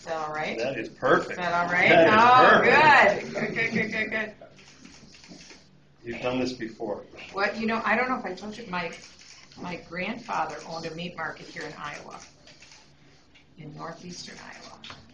that all right? That is perfect. Is that all right? That is perfect. Good. You've done this before. What, I don't know if I told you, my grandfather owned a meat market here in Iowa, in northeastern Iowa.